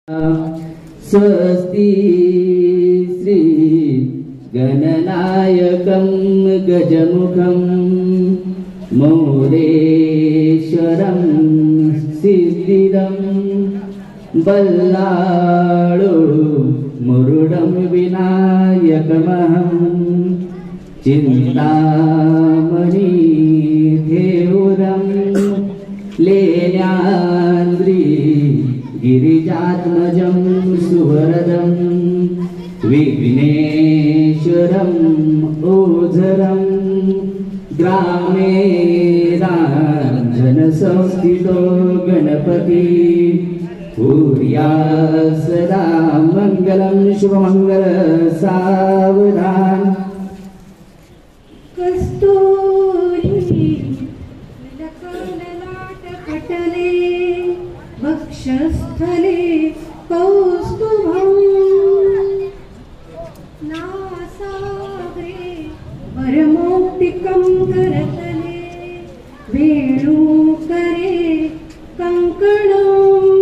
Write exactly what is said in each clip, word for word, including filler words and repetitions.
स्वस्ति श्री गणनायकं गजमुखं मोरेश्वरं सिद्धिदं बल्लाळु मुरुडं विनायकमहं चिन्तामणि धेवरं लेण्याद्रि गिरिजात्मजं सुवरदं विघ्नेश्वरं ओझरं ग्रामे राञ्जनसंस्थितो गणपति कुर्यात् सदा मङ्गलं शुभमङ्गल सावधान। कस्तूरी ललाटपटले वक्षस्थले कौस्तुभं नासाग्रे वरमौक्तिकं करतले वेणुकरे कङ्कणं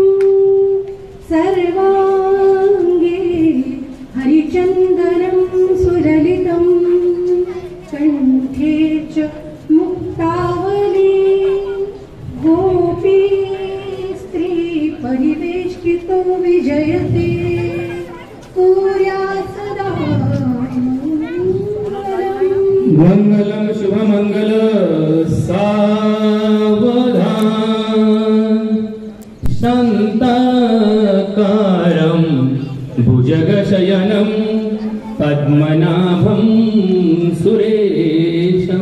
सर्वाङ्गे हरिचन्दनं सुललितं कण्ठे च मुक्तावली गोपी स्त्री परिवेष्टितो विजयते कुर्यात् सदा मंगलम शुभमंगल सावधान। शान्ताकारं भुजगशयनं पद्मनाभं सुरेशं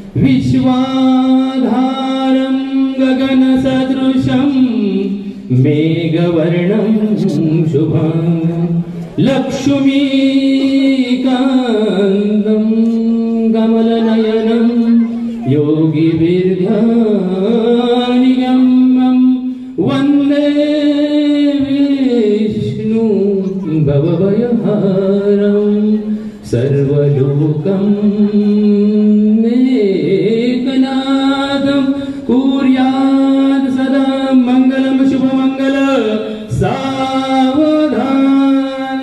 विश्वाधारं गगनसदृशं मेघवर्णं शुभं लक्ष्मीकान्तं कमलनयनं योगिभिर्ध्यानिगम्यं वन्दे विष्णु भवभयहारं सर्वलोकं एकनाथं कुर्यात् सदा मङ्गलं शुभमङ्गल सावधान।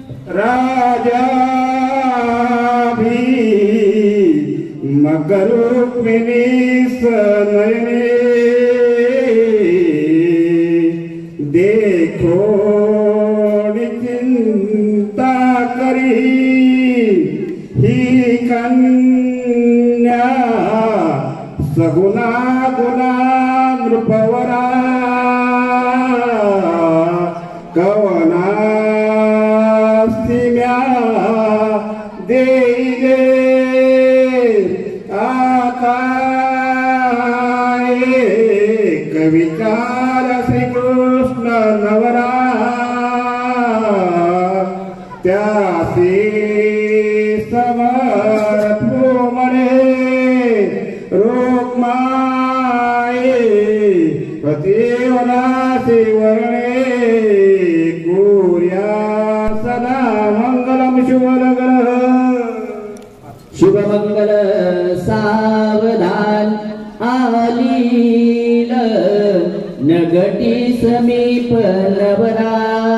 राजाभि मकरुक्मिणी सनयने देखो चिंता करी ही कन्या सगुना गुना नृपवरा कवनास्तिम्या देईले आता एक विचार श्रीकृष्ण नवरा त्यासी समर्थो मने रोगमाये पतिवनासी वर्णे कुर्यात् सदा मङ्गलं शुभमङ्गल शुभमंगल सावधान। आलील नगटी समीप नवरा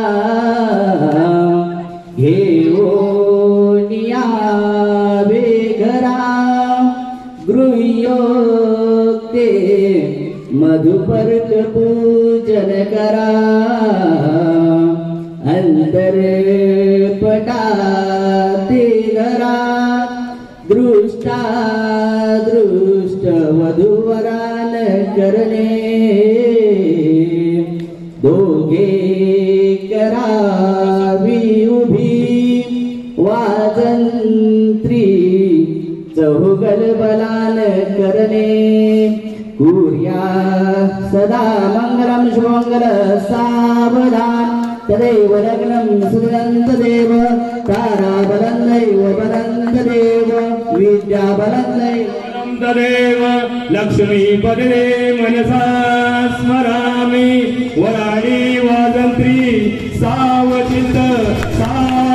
घेऊनिया बेघरा गृह्योक्ते मधुपर्क पूजन करा अंतरपटाते धरा दृष्टा दृष्ट वधूवरान करणे दोघे करावी उभी वाजंत्री चौगल बलान करणे कुर्यात् सदा मङ्गलं शुभमङ्गल सावधान। तदेव लग्नं सुदन्तदेव ताराबलं दैव बलन्तदेव विद्याबलं तदेव लक्ष्मीपदे मनसा स्मरामि वराणि वाजन्त्री सावचित सा